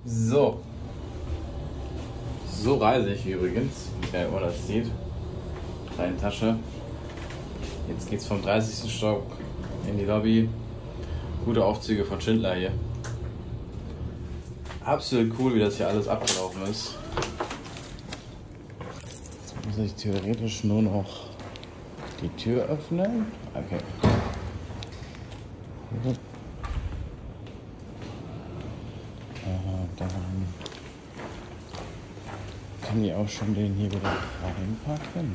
So. So reise ich übrigens, wer immer das sieht. Kleine Tasche. Jetzt geht's vom 30. Stock in die Lobby. Gute Aufzüge von Schindler hier. Absolut cool, wie das hier alles abgelaufen ist. Jetzt muss ich theoretisch nur noch die Tür öffnen. Okay. Dann kann ich auch schon den hier wieder reinpacken.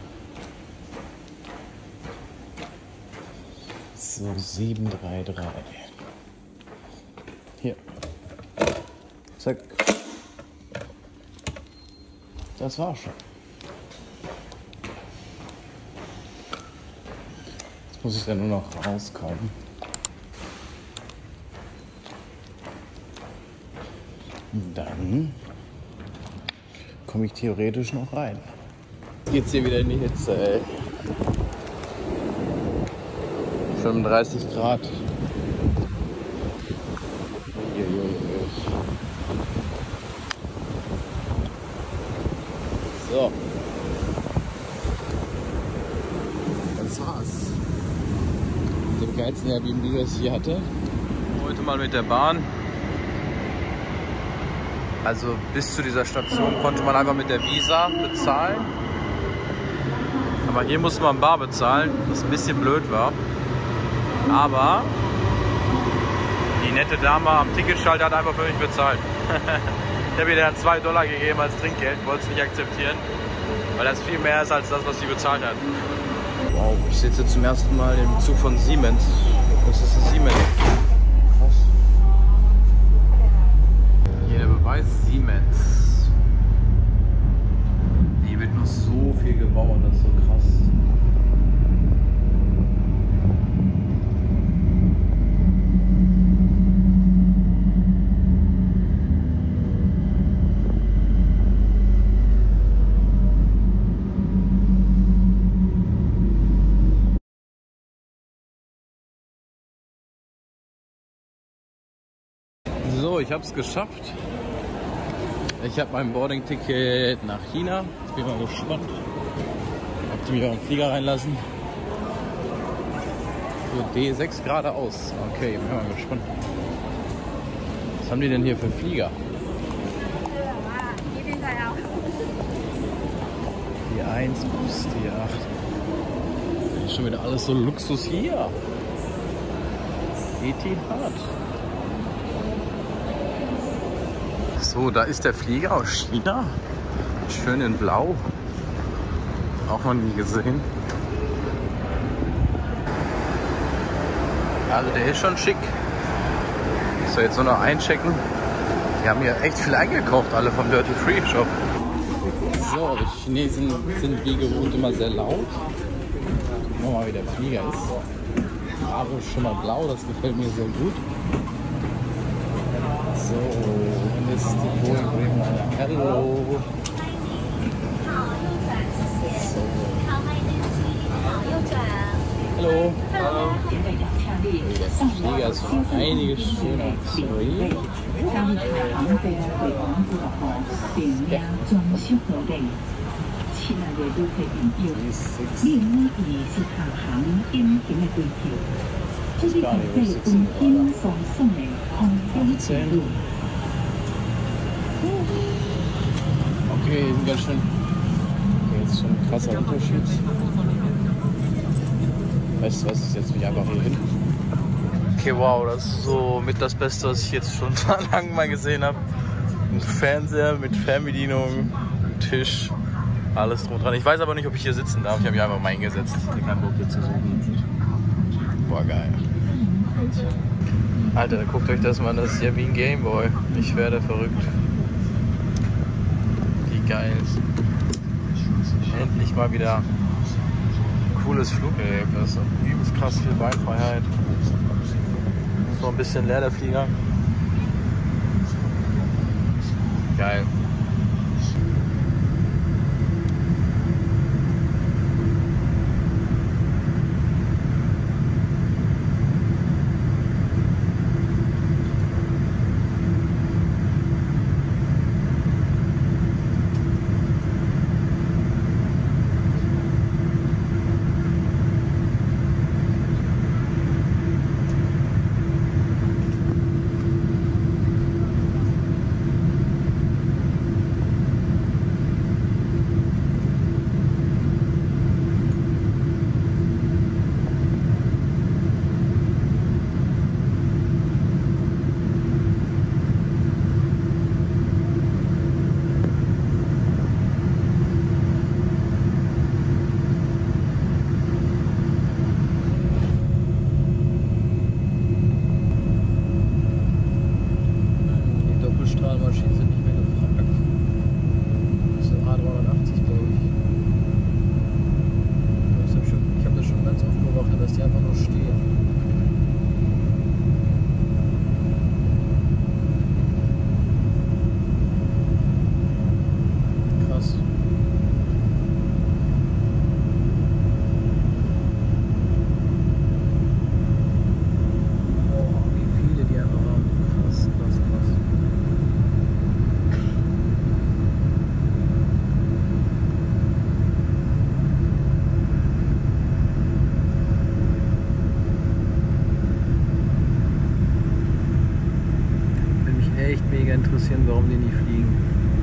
So, 733. Hier. Zack. Das war's schon. Jetzt muss ich dann nur noch rauskommen. Dann komme ich theoretisch noch rein. Jetzt geht's hier wieder in die Hitze, ey. 35 Grad. So. Das war's. Mit dem geilsten Airbnb, das ich hier hatte. Heute mal mit der Bahn. Also bis zu dieser Station konnte man einfach mit der Visa bezahlen. Aber hier musste man bar bezahlen, was ein bisschen blöd war. Aber die nette Dame am Ticketschalter hat einfach für mich bezahlt. Ich habe ihr dann $2 gegeben als Trinkgeld, wollte es nicht akzeptieren, weil das viel mehr ist als das, was sie bezahlt hat. Wow, ich sitze zum ersten Mal im Zug von Siemens. Das ist ein Siemens. Was? Hier der Beweis Siemens. Hier wird noch so viel gebaut, das ist so krass. So, ich habe es geschafft. Ich habe mein Boarding-Ticket nach China. Ich bin mal gespannt, ob die mich auch im Flieger reinlassen. So, D6 geradeaus. Okay, bin mal gespannt. Was haben die denn hier für Flieger? Die 1 plus die 8. Ist schon wieder alles so Luxus hier. Etihad. So, da ist der Flieger aus China. Schön in Blau. Auch noch nie gesehen. Also der ist schon schick. So, jetzt nur noch einchecken. Die haben hier echt viel eingekauft, alle vom Dirty Free Shop. So, die Chinesen sind wie gewohnt immer sehr laut. Gucken wir mal, wie der Flieger ist. Die Farbe ist schon mal blau, das gefällt mir sehr gut. So, und jetzt ist die Boeing. Hallo. So. Hallo. Der Flieger ist schon einiges schöner. Sorry. Okay, sind ganz schön. Okay, jetzt schon ein krasser Unterschied. Weißt du was, ich setze mich einfach hier hin. Okay, wow, das ist so mit das Beste, was ich jetzt schon lange mal gesehen habe. Ein Fernseher mit Fernbedienung, Tisch, alles drum und dran. Ich weiß aber nicht, ob ich hier sitzen darf. Ich habe mich einfach mal hingesetzt. Ich habe keinen Bock hier zu suchen. Boah, geil. Alter, guckt euch das mal an, das ist ja wie ein Gameboy. Ich werde verrückt. Wie geil. Endlich mal wieder ein cooles Fluggerät. Das ist übelst krass viel Beinfreiheit. Ist noch ein bisschen leer der Flieger. Geil. Strahlmaschinen sind nicht mehr gefragt. Das ist ein A380, glaube ich. Ich habe das schon ganz oft beobachtet, dass die einfach nur stehen. Krass. Oh, wie viele die einfach haben. Krass, krass, krass. Würde mich echt mega interessieren, warum die nie fliegen.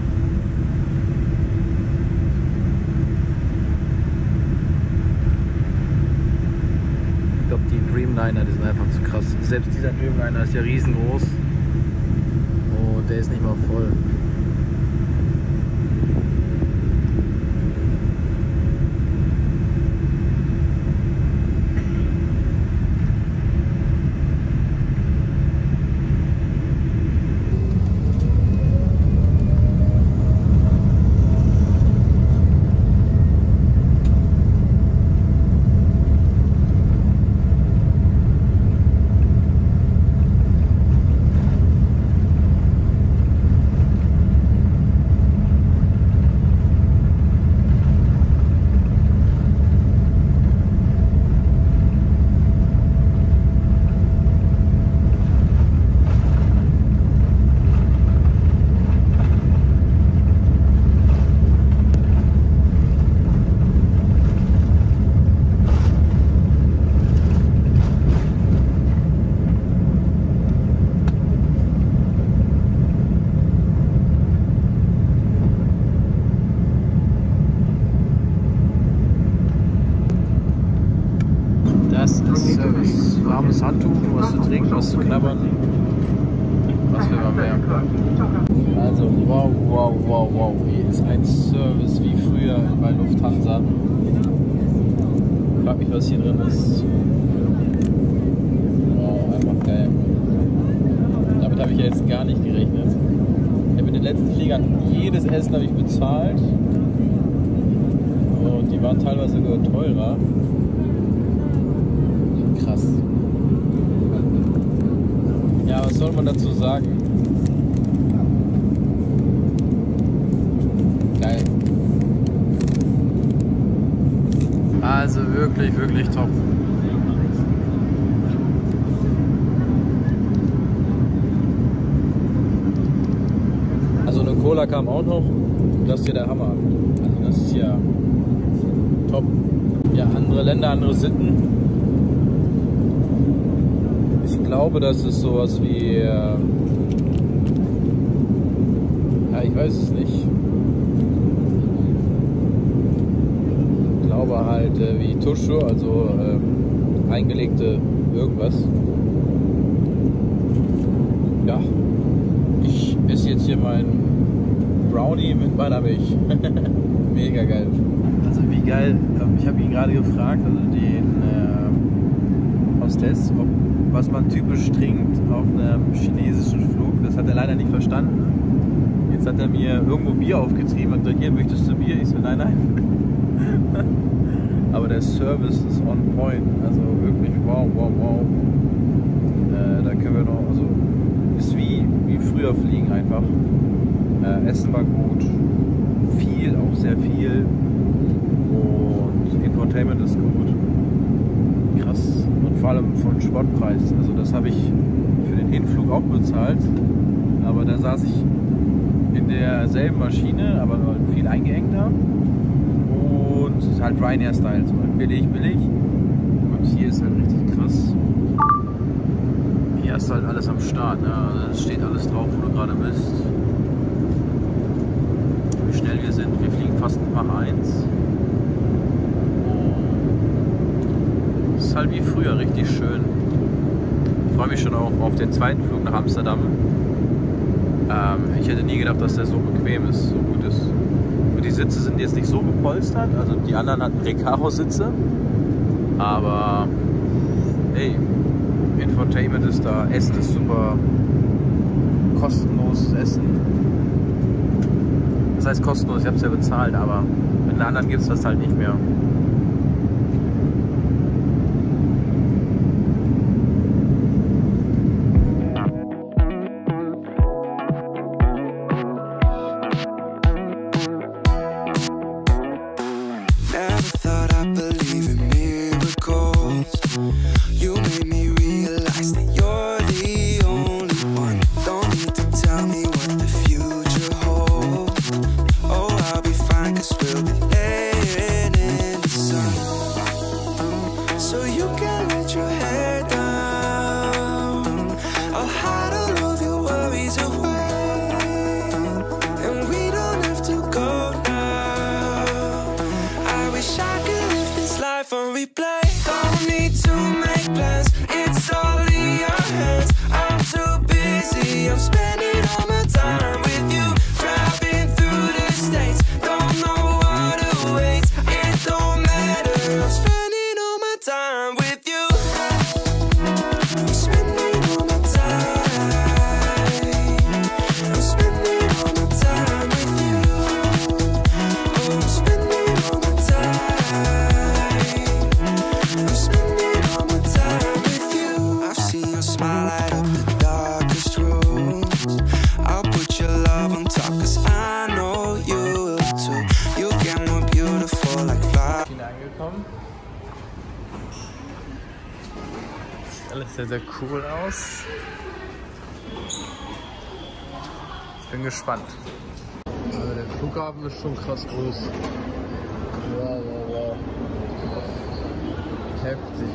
Ich glaube, die Dreamliner, die sind einfach zu krass. Selbst dieser Dreamliner ist ja riesengroß. Oh, der ist nicht mal voll. Das ist Service. Warmes Handtuch, was zu trinken, was zu knabbern. Was will man mehr? Also, wow, wow, wow, wow. Hier ist ein Service wie früher bei Lufthansa. Frag mich, was hier drin ist. Wow, einfach geil. Damit habe ich ja jetzt gar nicht gerechnet. Ich habe mit den letzten Fliegern jedes Essen habe ich bezahlt. Und die waren teilweise sogar teurer. Krass. Ja, was soll man dazu sagen? Geil. Also wirklich, wirklich top. Also eine Cola kam auch noch. Das ist hier der Hammer. Also das ist ja top. Ja, andere Länder, andere Sitten. Ich glaube, das ist sowas wie, ja, ich weiß es nicht. Ich glaube halt wie Tuschu, also eingelegte irgendwas. Ja, ich esse jetzt hier meinen Brownie mit meiner Milch. Mega geil. Also wie geil, ich habe ihn gerade gefragt, also den Hostess, was man typisch trinkt auf einem chinesischen Flug. Das hat er leider nicht verstanden. Jetzt hat er mir irgendwo Bier aufgetrieben und gesagt, hier, möchtest du Bier? Ich so, nein, nein. Aber der Service ist on point. Also wirklich wow, wow, wow. Da können wir noch, also ist wie früher fliegen einfach. Essen war gut. Viel, auch sehr viel. Und Infotainment ist gut. Krass. Und vor allem von Spottpreis. Also das habe ich für den Hinflug auch bezahlt. Aber da saß ich in derselben Maschine, aber viel eingeengter. Und es ist halt Ryanair-Style. So billig, billig. Und hier ist halt richtig krass. Hier ist halt alles am Start. Ne? Also es steht alles drauf, wo du gerade bist. Wie schnell wir sind. Wir fliegen fast Mach 1. Ist halt wie früher, richtig schön. Ich freue mich schon auch auf den zweiten Flug nach Amsterdam. Ich hätte nie gedacht, dass der so bequem ist, so gut ist. Und die Sitze sind jetzt nicht so gepolstert, also die anderen hatten Recaro-Sitze. Aber hey, Infotainment ist da, Essen ist super, kostenlos essen. Das heißt kostenlos, ich habe es ja bezahlt, aber mit den anderen gibt es das halt nicht mehr. Alles sehr, sehr cool aus. Ich bin gespannt. Also der Flughafen ist schon krass groß. Wow, wow, wow. Heftig.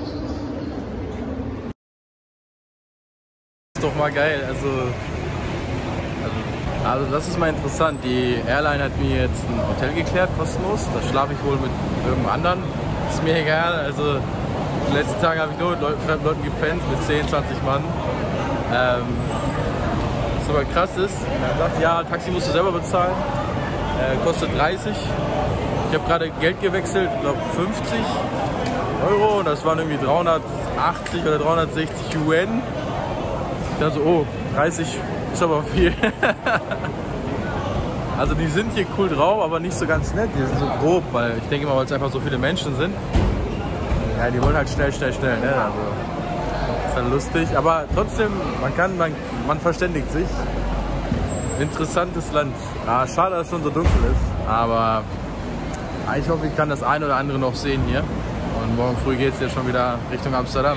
Ist doch mal geil. Also das ist mal interessant. Die Airline hat mir jetzt ein Hotel geklärt, kostenlos. Da schlafe ich wohl mit irgendeinem anderen. Ist mir egal. Also die letzten Tage habe ich nur mit fremden Leuten gepennt, mit 10, 20 Mann. Was aber krass ist, er sagt, ja, Taxi musst du selber bezahlen, kostet 30. Ich habe gerade Geld gewechselt, ich glaube 50 Euro und das waren irgendwie 380 oder 360 Yuan. Ich dachte so, oh, 30 ist aber viel. Also die sind hier cool drauf, aber nicht so ganz nett, die sind so grob, weil ich denke mal, weil es einfach so viele Menschen sind. Ja, die wollen halt schnell, ne? Also, ist dann lustig, aber trotzdem, man verständigt sich. Interessantes Land. Ja, schade, dass es schon so dunkel ist, aber ich hoffe, ich kann das ein oder andere noch sehen hier. Und morgen früh geht es ja schon wieder Richtung Amsterdam.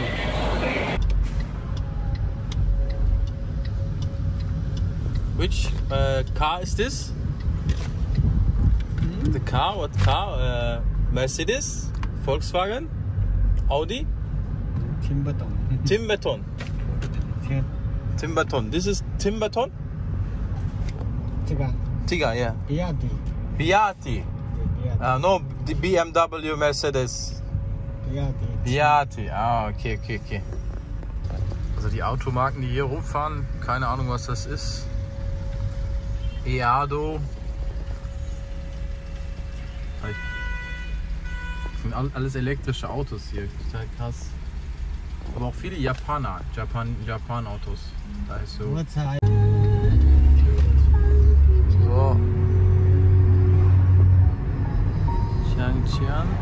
Which car is this? The car? What car? Mercedes? Volkswagen? Audi? Timberton. Timberton. Yeah. Timberton. This is Timberton? Tiga. Tiga, yeah. Biati. Biati. Biati. No, the BMW, Mercedes. Biati. Biati. Ah, okay. Also die Automarken, die hier rumfahren, keine Ahnung, was das ist. Eado. Das sind alles elektrische Autos hier, total krass. Aber auch viele Japan-Autos. Da ist so. So. Changjiang.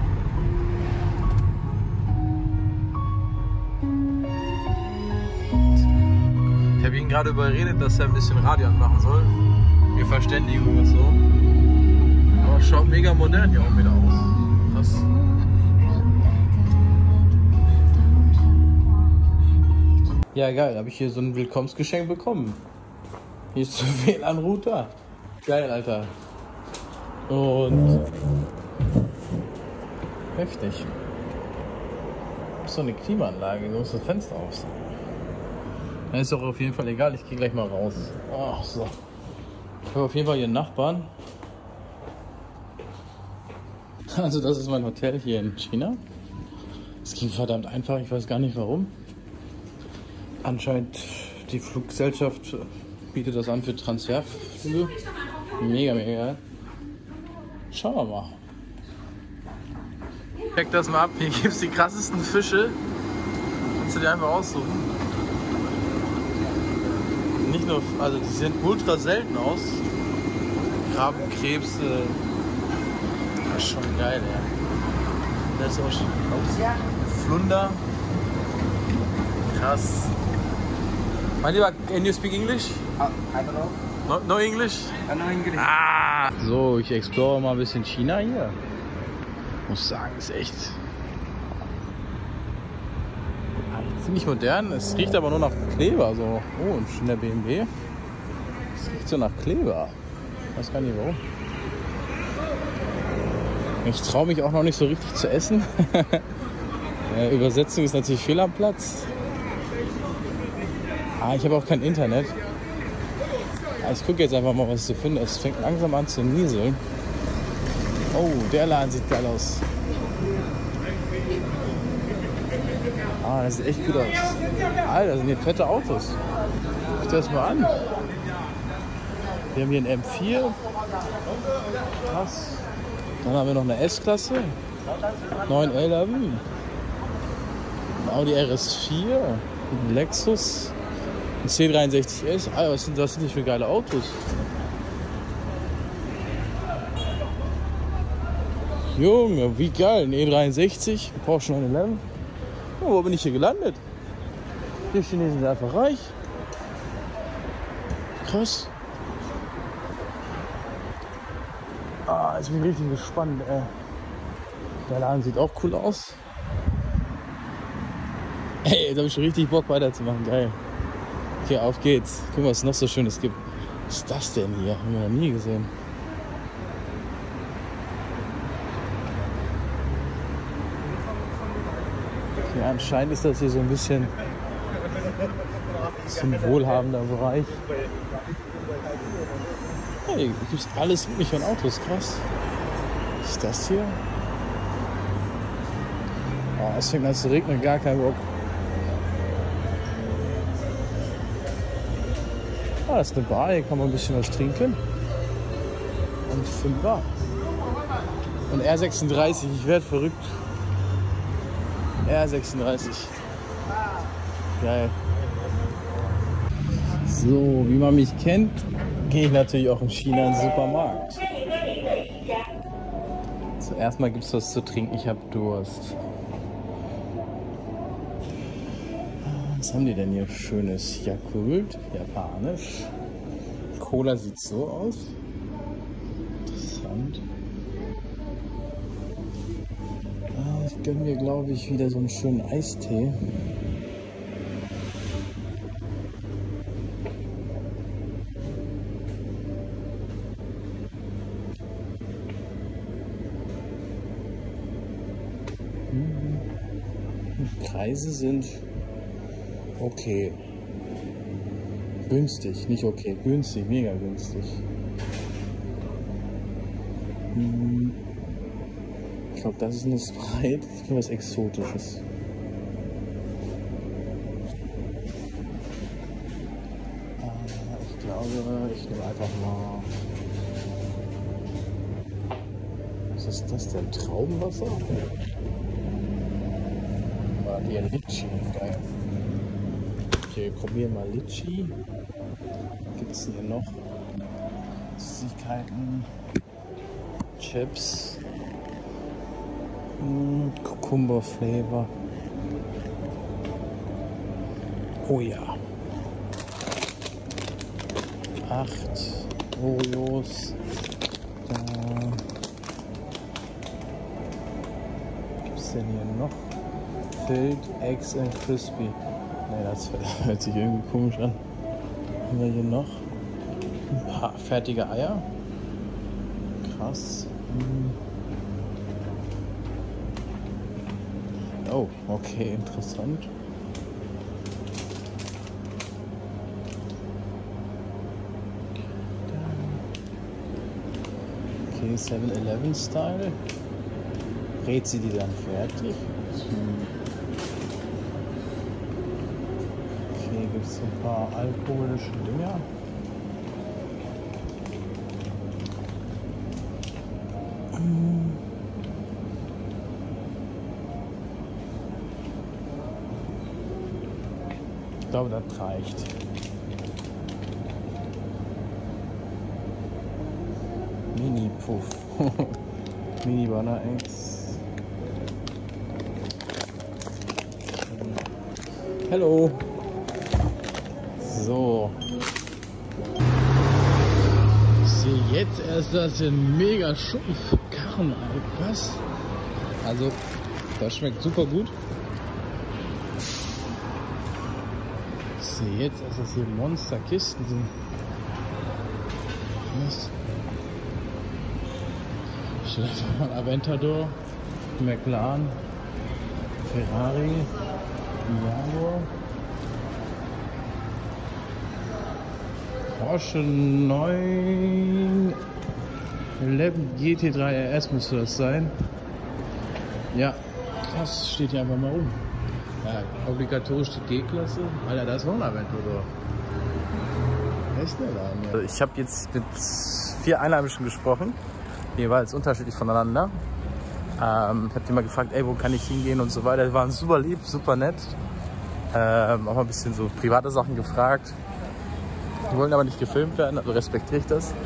Ich habe ihn gerade überredet, dass er ein bisschen Radio anmachen soll. Wir Verständigung und so. Aber schaut mega modern hier auch wieder aus. Krass. Ja, geil, habe ich hier so ein Willkommensgeschenk bekommen. Hier ist so ein WLAN-Router. Geil, Alter. Und heftig. So eine Klimaanlage, du musst das Fenster auf. Dann ist doch auf jeden Fall egal, ich gehe gleich mal raus. Ach so. Ich habe auf jeden Fall hier einen Nachbarn. Also das ist mein Hotel hier in China. Es ging verdammt einfach, ich weiß gar nicht warum. Anscheinend die Fluggesellschaft bietet das an für Transferflüge. Mega geil. Schauen wir mal. Check das mal ab, hier gibt es die krassesten Fische. Kannst du dir einfach aussuchen. nicht nur, also die sehen ultra selten aus. Krabbenkrebse. Das ist schon geil, ja. Das ist auch schon Flunder. Krass. Mein Lieber, can you speak English? I don't know. No English? No English. Ah! So, ich explore mal ein bisschen China hier. Muss sagen, ist echt ziemlich modern. Es riecht aber nur nach Kleber. So. Oh, ein schöner BMW. Es riecht so nach Kleber. Ich weiß gar nicht warum. Ich traue mich auch noch nicht so richtig zu essen. Übersetzung ist natürlich fehl am Platz. Ich habe auch kein Internet. Ich gucke jetzt einfach mal, was ich so finde. Es fängt langsam an zu nieseln. Oh, der Laden sieht geil aus. Das sieht echt gut aus. Alter, das sind hier fette Autos. Guck dir das mal an. Wir haben hier einen M4. Krass. Dann haben wir noch eine S-Klasse. 911. Ein Audi RS4. Ein Lexus. Ein C63S. Alter, was sind das für geile Autos? Junge, wie geil. Ein E63. Ein Porsche 911. Oh, wo bin ich hier gelandet? Die Chinesen sind einfach reich. Krass. Jetzt bin ich richtig gespannt. Der Laden sieht auch cool aus. Hey, jetzt habe ich schon richtig Bock weiterzumachen. Geil. Okay, auf geht's. Guck mal, was es noch so Schönes gibt. Was ist das denn hier? Haben wir noch nie gesehen. Okay, anscheinend ist das hier so ein bisschen wohlhabender Bereich. Hey, hier gibt es alles mögliche von Autos, krass. Was ist das hier? Es fängt an zu regnen, gar kein Bock. Das ist eine Bar, hier kann man ein bisschen was trinken. Und 5 Bar. Und R36, ich werde verrückt. R36. Geil. So, wie man mich kennt, gehe ich natürlich auch in China in den Supermarkt. Zuerst mal gibt es was zu trinken, ich habe Durst. Was haben die denn hier Schönes? Yakult, japanisch. Cola sieht so aus. Interessant. Ich gönne mir, glaube ich, wieder so einen schönen Eistee. Die Preise sind okay. Günstig, nicht okay, günstig, mega günstig. Ich glaube, das ist eine Sprite. Ich will was Exotisches. Ich glaube, ich nehme einfach mal. Was ist das denn? Traubenwasser? Hier Litchi, geil. Okay, probieren mal Litchi. Gibt es hier noch Süßigkeiten, Chips, Cucumber Flavor. Oh ja. 8 Oreos. Gibt es denn hier noch? Filled Eggs and Crispy. Ne, das hört sich irgendwie komisch an. Haben wir hier noch ein paar fertige Eier. Krass. Oh, okay, interessant. Okay, 7-Eleven Style. Rät sie die dann fertig? Hier gibt es ein paar alkoholische Dinger. Ich glaube, das reicht. Puff. Mini Banner Eggs. Hallo. So. Ich sehe jetzt erst, dass der mega Schuppen für Karren, was? Also, das schmeckt super gut. Ich sehe jetzt erst, dass hier Monsterkisten sind. Was? Ich stelle einfach mal Aventador, McLaren, Ferrari, Jaguar, Porsche 911 GT3 RS müsste das sein. Ja, krass, steht hier einfach mal rum. Ja, obligatorisch die G-Klasse. Alter, da ist noch ein Aventador. Wer ist der da? Ich habe jetzt mit 4 Einheimischen gesprochen, jeweils unterschiedlich voneinander. Ich habe die mal gefragt, ey, wo kann ich hingehen und so weiter. Die waren super lieb, super nett. Auch mal ein bisschen so private Sachen gefragt. Die wollen aber nicht gefilmt werden, also respektiere ich das.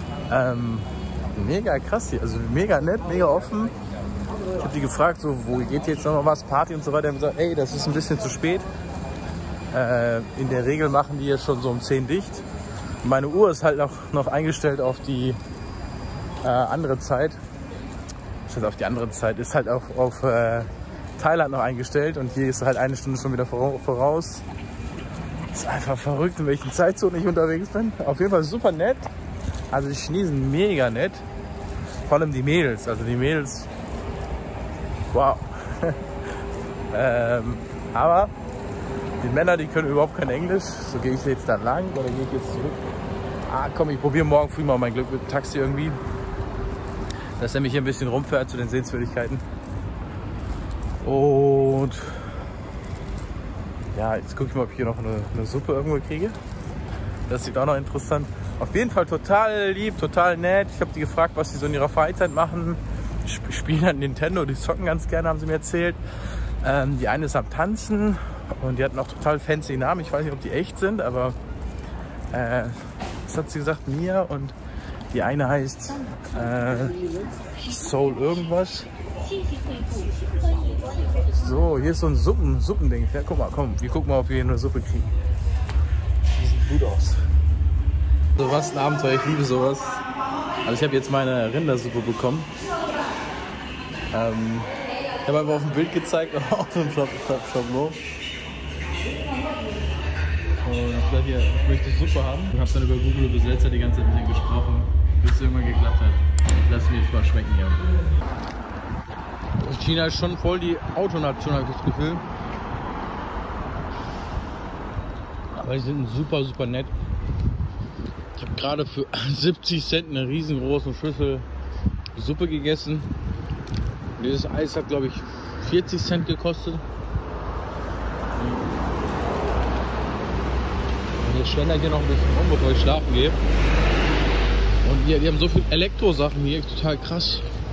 Mega krass hier, also mega nett, mega offen. Ich habe die gefragt, so, wo geht jetzt noch mal was, Party und so weiter. Und gesagt, ey, das ist ein bisschen zu spät. In der Regel machen die ja schon so um 10 dicht. Meine Uhr ist halt noch eingestellt auf die andere Zeit. Auf die andere Zeit ist halt auch auf Thailand noch eingestellt und hier ist halt eine Stunde schon wieder voraus. Ist einfach verrückt, in welchen Zeitzonen ich unterwegs bin. Auf jeden Fall super nett. Also die Chinesen mega nett. Vor allem die Mädels. Also die Mädels, wow. Aber die Männer, die können überhaupt kein Englisch. So, gehe ich jetzt da lang oder gehe ich jetzt zurück? Ah komm, ich probiere morgen früh mal mein Glück mit dem Taxi irgendwie. Dass er mich hier ein bisschen rumfährt zu den Sehenswürdigkeiten. Und ja, jetzt gucke ich mal, ob ich hier noch eine Suppe irgendwo kriege. Das sieht auch noch interessant. Auf jeden Fall total lieb, total nett. Ich habe die gefragt, was sie so in ihrer Freizeit machen. Die spielen halt Nintendo, die zocken ganz gerne, haben sie mir erzählt. Die eine ist am Tanzen und die hat noch total fancy Namen. Ich weiß nicht, ob die echt sind, aber was hat sie gesagt? Mia und die eine heißt Soul irgendwas. So, hier ist so ein Suppending. Ja, guck mal, komm, wir gucken mal, ob wir hier eine Suppe kriegen. Die sieht gut aus. So was ein Abenteuer, ich liebe sowas. Also ich habe jetzt meine Rindersuppe bekommen. Ich habe einfach auf dem Bild gezeigt, auf dem Schablon. Und ich dachte, hier, ich möchte Suppe haben. Ich habe dann über Google Übersetzer die ganze Zeit mit denen gesprochen, bis es irgendwann geklappt hat. Lass mich mal schmecken hier. China ist schon voll die Autonation, habe ich das Gefühl. Aber die sind super, super nett. Ich habe gerade für 70 Cent eine riesengroße Schüssel Suppe gegessen. Dieses Eis hat, glaube ich, 40 Cent gekostet. Ich schlender hier noch ein bisschen rum, bevor ich schlafen gehe. Und die haben so viele Elektrosachen hier, total krass.